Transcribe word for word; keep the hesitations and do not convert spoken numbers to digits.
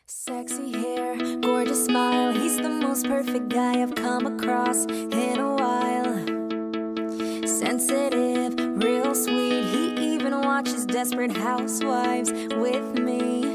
Sexy hair, gorgeous smile. He's the most perfect guy I've come across in a while. Sensitive, real sweet. He even watches Desperate Housewives with me.